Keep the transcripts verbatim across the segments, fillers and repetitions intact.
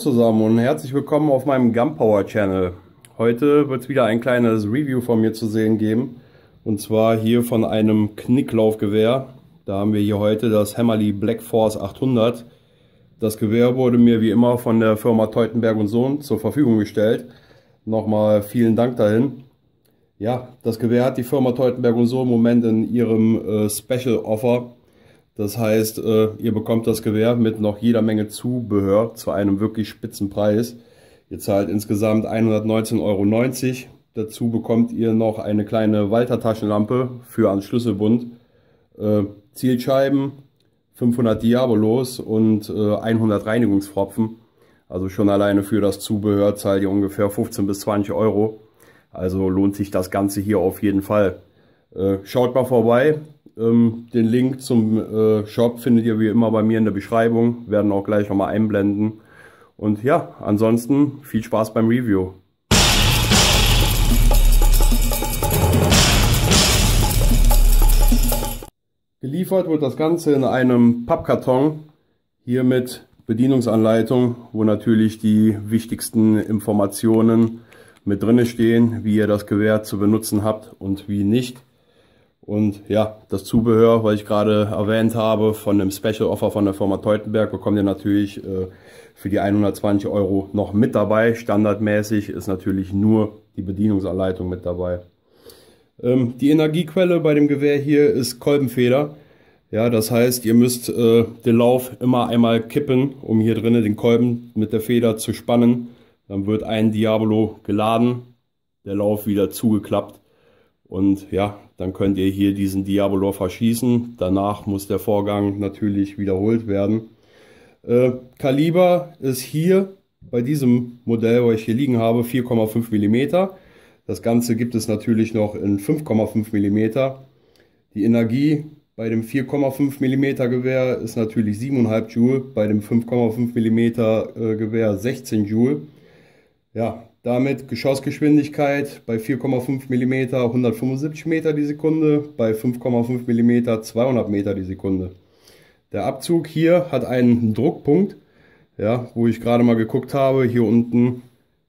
zusammen und herzlich willkommen auf meinem Gunpower Channel. Heute wird es wieder ein kleines Review von mir zu sehen geben. Und zwar hier von einem Knicklaufgewehr. Da haben wir hier heute das Hammerli Black Force achthundert. Das Gewehr wurde mir wie immer von der Firma Teutenberg und Sohn zur Verfügung gestellt. Nochmal vielen Dank dahin. Ja, das Gewehr hat die Firma Teutenberg und Sohn im Moment in ihrem äh, Special Offer. Das heißt, äh, ihr bekommt das Gewehr mit noch jeder Menge Zubehör zu einem wirklich spitzen Preis. Ihr zahlt insgesamt hundertneunzehn Euro neunzig. Dazu bekommt ihr noch eine kleine Walther Taschenlampe für ans Schlüsselbund, äh, Zielscheiben, fünfhundert Diabolos und äh, hundert Reinigungspfropfen. Also schon alleine für das Zubehör zahlt ihr ungefähr fünfzehn bis zwanzig Euro. Also lohnt sich das Ganze hier auf jeden Fall. Äh, schaut mal vorbei. Den Link zum äh, Shop findet ihr wie immer bei mir in der Beschreibung. Werden auch gleich nochmal einblenden. Und ja, ansonsten viel Spaß beim Review. Geliefert wird das Ganze in einem Pappkarton. Hier mit Bedienungsanleitung, wo natürlich die wichtigsten Informationen mit drin stehen, wie ihr das Gewehr zu benutzen habt und wie nicht. Und ja, das Zubehör, was ich gerade erwähnt habe, von dem Special Offer von der Firma Teutenberg, bekommt ihr natürlich äh, für die hundertzwanzig Euro noch mit dabei. Standardmäßig ist natürlich nur die Bedienungsanleitung mit dabei. Ähm, die Energiequelle bei dem Gewehr hier ist Kolbenfeder. Ja, das heißt, ihr müsst äh, den Lauf immer einmal kippen, um hier drinnen den Kolben mit der Feder zu spannen. Dann wird ein Diabolo geladen, der Lauf wieder zugeklappt. Und ja, dann könnt ihr hier diesen Diabolo verschießen. Danach muss der Vorgang natürlich wiederholt werden. Äh, Kaliber ist hier bei diesem Modell, was ich hier liegen habe, vier Komma fünf Millimeter. Das Ganze gibt es natürlich noch in fünf Komma fünf Millimeter. Die Energie bei dem vier Komma fünf Millimeter Gewehr ist natürlich sieben Komma fünf Joule, bei dem fünf Komma fünf Millimeter äh, Gewehr sechzehn Joule. Ja, damit Geschossgeschwindigkeit bei vier Komma fünf Millimeter hundertfünfundsiebzig Meter die Sekunde, bei fünf Komma fünf Millimeter zweihundert Meter die Sekunde. Der Abzug hier hat einen Druckpunkt, ja, wo ich gerade mal geguckt habe, hier unten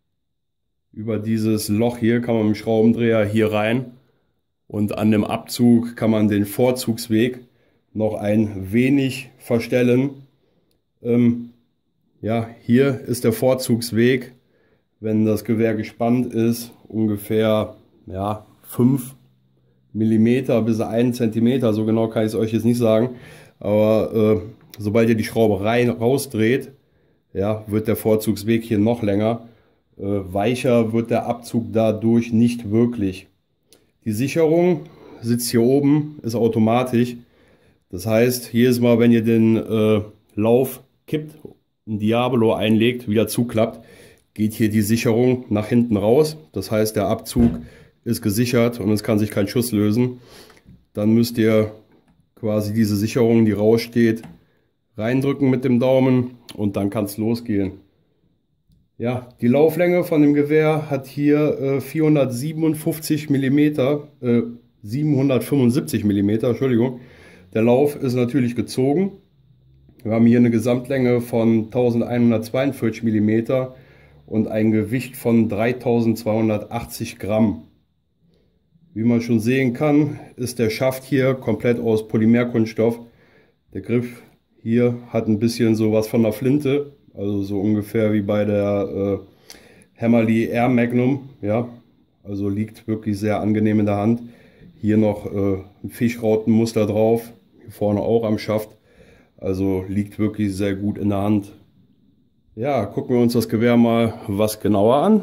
über dieses Loch hier kann man mit dem Schraubendreher hier rein und an dem Abzug kann man den Vorzugsweg noch ein wenig verstellen. Ähm, ja, hier ist der Vorzugsweg. Wenn das Gewehr gespannt ist, ungefähr ja, fünf Millimeter bis ein Zentimeter, so genau kann ich es euch jetzt nicht sagen. Aber äh, sobald ihr die Schraube rein rausdreht, ja, wird der Vorzugsweg hier noch länger. Äh, weicher wird der Abzug dadurch nicht wirklich. Die Sicherung sitzt hier oben, ist automatisch. Das heißt, jedes Mal, wenn ihr den äh, Lauf kippt, ein Diabolo einlegt, wieder zuklappt, geht hier die Sicherung nach hinten raus. Das heißt, der Abzug ist gesichert und es kann sich kein Schuss lösen. Dann müsst ihr quasi diese Sicherung, die raussteht, reindrücken mit dem Daumen und dann kann es losgehen. Ja, die Lauflänge von dem Gewehr hat hier äh, vierhundertsiebenundfünfzig Millimeter, äh, siebenhundertfünfundsiebzig Millimeter, Entschuldigung. Der Lauf ist natürlich gezogen. Wir haben hier eine Gesamtlänge von elfhundertzweiundvierzig Millimeter. Und ein Gewicht von dreitausendzweihundertachtzig Gramm. Wie man schon sehen kann, ist der Schaft hier komplett aus Polymerkunststoff. Der Griff hier hat ein bisschen sowas von der Flinte, also so ungefähr wie bei der äh, Hammerli Air Magnum. Ja, also liegt wirklich sehr angenehm in der Hand. Hier noch äh, ein Fischrautenmuster drauf, hier vorne auch am Schaft. Also liegt wirklich sehr gut in der Hand. Ja, gucken wir uns das Gewehr mal was genauer an.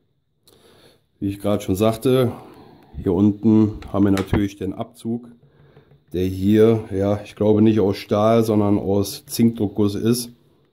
Wie ich gerade schon sagte, hier unten haben wir natürlich den Abzug, der hier, ja, ich glaube nicht aus Stahl, sondern aus Zinkdruckguss ist.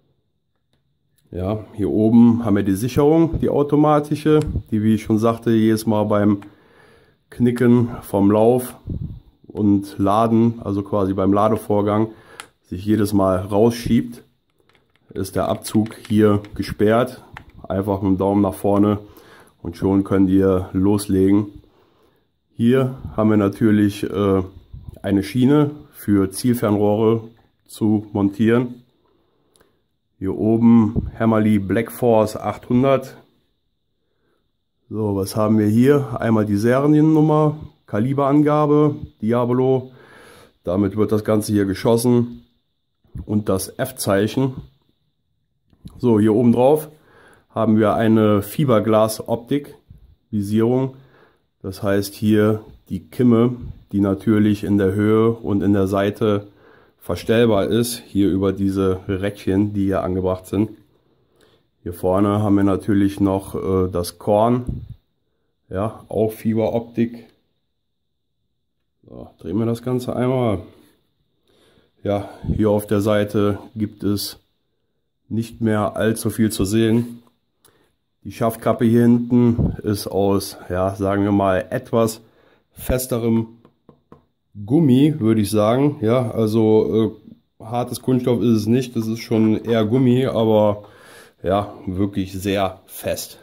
Ja, hier oben haben wir die Sicherung, die automatische, die, wie ich schon sagte, jedes Mal beim Knicken vom Lauf und Laden, also quasi beim Ladevorgang, sich jedes Mal rausschiebt. Ist der Abzug hier gesperrt, einfach mit dem Daumen nach vorne und schon könnt ihr loslegen. Hier haben wir natürlich äh, eine Schiene für Zielfernrohre zu montieren. Hier oben Hammerli Black Force achthundert. So, was haben wir hier? Einmal die Seriennummer, Kaliberangabe, Diabolo. Damit wird das Ganze hier geschossen. Und das F-Zeichen. So, hier oben drauf haben wir eine Fiberglas-Optik, Visierung. Das heißt hier die Kimme, die natürlich in der Höhe und in der Seite verstellbar ist, hier über diese Räckchen, die hier angebracht sind. Hier vorne haben wir natürlich noch äh, das Korn, ja, auch Fiberoptik. So, drehen wir das Ganze einmal. Ja, hier auf der Seite gibt es nicht mehr allzu viel zu sehen. Die Schaftkappe hier hinten ist aus, ja, sagen wir mal, etwas festerem Gummi, würde ich sagen. Ja, also äh, hartes Kunststoff ist es nicht, das ist schon eher Gummi, aber ja, wirklich sehr fest.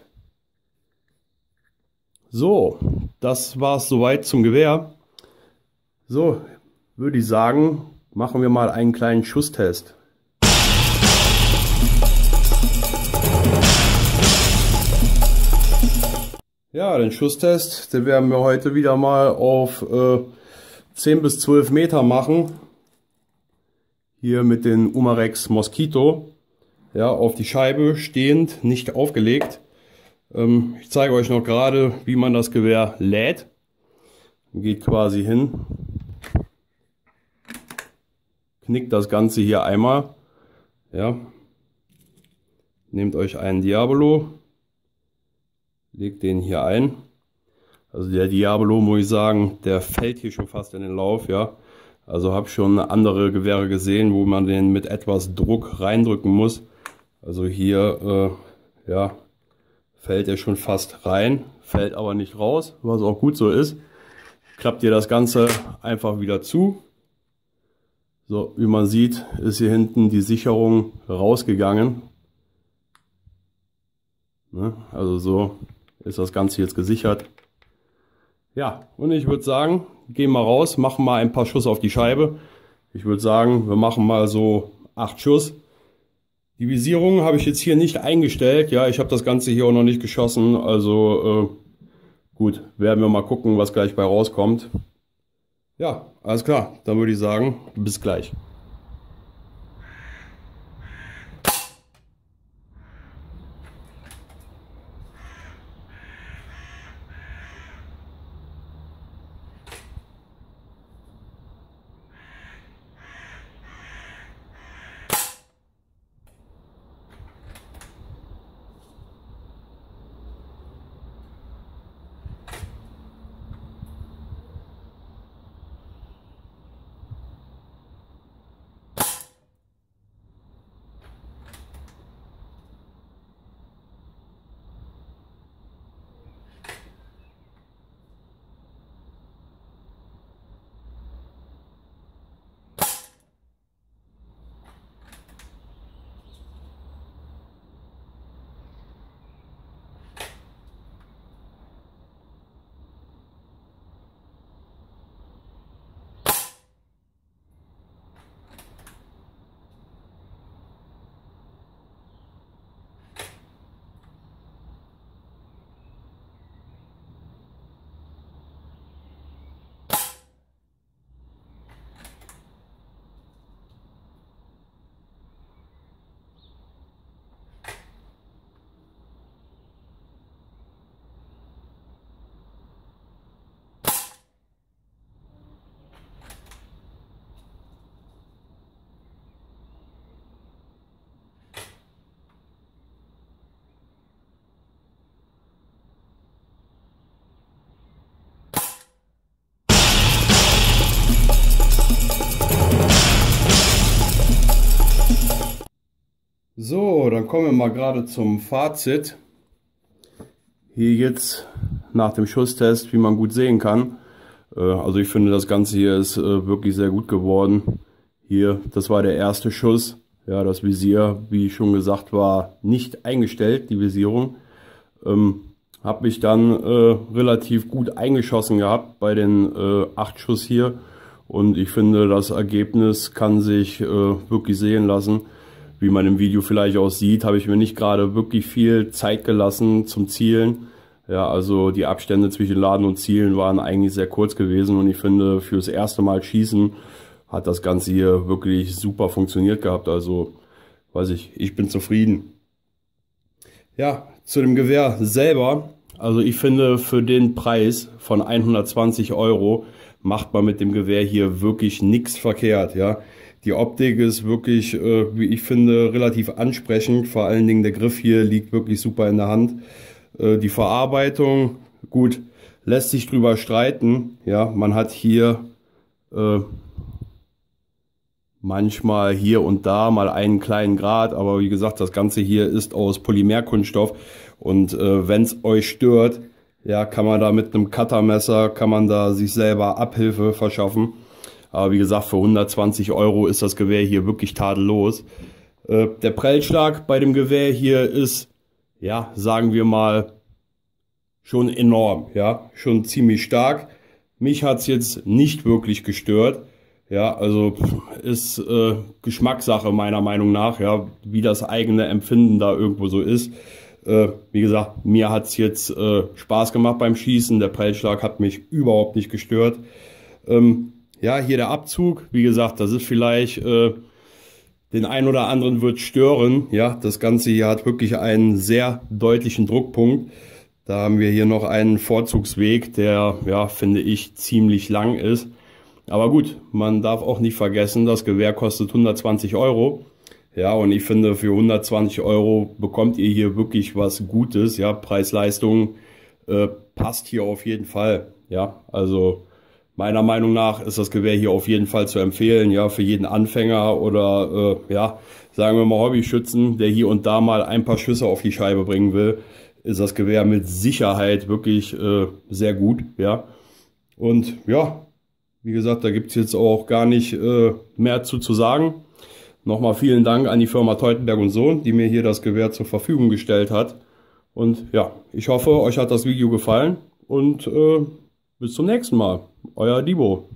So, das war es soweit zum Gewehr. So, würde ich sagen, machen wir mal einen kleinen Schusstest. Ja, den Schusstest, den werden wir heute wieder mal auf äh, zehn bis zwölf Meter machen. Hier mit den Umarex Mosquito. Ja, auf die Scheibe stehend, nicht aufgelegt. Ähm, ich zeige euch noch gerade, wie man das Gewehr lädt. Geht quasi hin. Knickt das Ganze hier einmal. Ja. Nehmt euch einen Diabolo. Legt den hier ein. Also der Diabolo, muss ich sagen, der fällt hier schon fast in den Lauf, ja. Also habe schon andere Gewehre gesehen, wo man den mit etwas Druck reindrücken muss. Also hier, äh, ja, fällt er schon fast rein, fällt aber nicht raus, was auch gut so ist. Klappt ihr das Ganze einfach wieder zu. So, wie man sieht, ist hier hinten die Sicherung rausgegangen. Ne? Also so ist das Ganze jetzt gesichert. Ja, und ich würde sagen, gehen wir raus, machen mal ein paar Schuss auf die Scheibe. Ich würde sagen, wir machen mal so acht Schuss. Die Visierung habe ich jetzt hier nicht eingestellt. Ja, ich habe das Ganze hier auch noch nicht geschossen. Also äh, gut, werden wir mal gucken, was gleich bei rauskommt. Ja, alles klar. Dann würde ich sagen, bis gleich. So, dann kommen wir mal gerade zum Fazit. Hier jetzt nach dem Schusstest, wie man gut sehen kann. Äh, also ich finde, das Ganze hier ist äh, wirklich sehr gut geworden. Hier, das war der erste Schuss. Ja, das Visier, wie schon gesagt, war nicht eingestellt, die Visierung. Ähm, habe mich dann äh, relativ gut eingeschossen gehabt bei den äh, acht Schuss hier. Und ich finde, das Ergebnis kann sich äh, wirklich sehen lassen. wie man im Video vielleicht auch sieht, habe ich mir nicht gerade wirklich viel Zeit gelassen zum Zielen. Ja, also die Abstände zwischen Laden und Zielen waren eigentlich sehr kurz gewesen und ich finde, fürs erste Mal schießen hat das Ganze hier wirklich super funktioniert gehabt. Also, weiß ich, ich bin zufrieden. Ja, zu dem Gewehr selber. Also ich finde, für den Preis von hundertzwanzig Euro macht man mit dem Gewehr hier wirklich nichts verkehrt. Ja, die Optik ist wirklich, äh, wie ich finde, relativ ansprechend. Vor allen Dingen der Griff hier liegt wirklich super in der Hand. Äh, die Verarbeitung, gut, lässt sich drüber streiten. Ja, man hat hier äh, manchmal hier und da mal einen kleinen Grad, aber wie gesagt, das Ganze hier ist aus Polymerkunststoff und äh, wenn es euch stört, ja, kann man da mit einem Cuttermesser, kann man da sich selber Abhilfe verschaffen. Aber wie gesagt, für hundertzwanzig Euro ist das Gewehr hier wirklich tadellos. Äh, der Prellschlag bei dem Gewehr hier ist, ja, sagen wir mal, schon enorm, ja, schon ziemlich stark. Mich hat es jetzt nicht wirklich gestört. Ja, also ist äh, Geschmackssache meiner Meinung nach, ja, wie das eigene Empfinden da irgendwo so ist. Äh, wie gesagt, mir hat es jetzt äh, Spaß gemacht beim Schießen. Der Prellschlag hat mich überhaupt nicht gestört. Ähm, ja, hier der Abzug, wie gesagt, das ist vielleicht, äh, den einen oder anderen wird stören. Ja, das Ganze hier hat wirklich einen sehr deutlichen Druckpunkt. Da haben wir hier noch einen Vorzugsweg, der, ja, finde ich, ziemlich lang ist. Aber gut, man darf auch nicht vergessen, das Gewehr kostet hundertzwanzig Euro. Ja, und ich finde, für hundertzwanzig Euro bekommt ihr hier wirklich was Gutes. Ja, Preis-Leistung äh, passt hier auf jeden Fall. Ja, also meiner Meinung nach ist das Gewehr hier auf jeden Fall zu empfehlen. Ja, für jeden Anfänger oder, äh, ja, sagen wir mal Hobbyschützen, der hier und da mal ein paar Schüsse auf die Scheibe bringen will, ist das Gewehr mit Sicherheit wirklich äh, sehr gut. Ja, und ja, wie gesagt, da gibt es jetzt auch gar nicht äh, mehr zu, zu sagen. Nochmal vielen Dank an die Firma Teutenberg und Sohn, die mir hier das Gewehr zur Verfügung gestellt hat. Und ja, ich hoffe, euch hat das Video gefallen und äh, bis zum nächsten Mal. Euer Dibo.